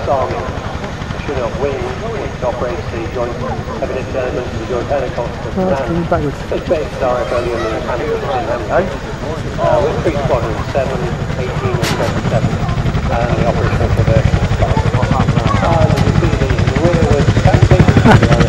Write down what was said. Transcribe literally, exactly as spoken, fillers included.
U S Army, the Chinook wing, which operates the joint evidence elements of the joint helicopter command. Its base is R F earlier in Hamilton, uh, with three squadrons, seven, eighteen and twenty-seven, and the operational conversion is five. And you see the rearward back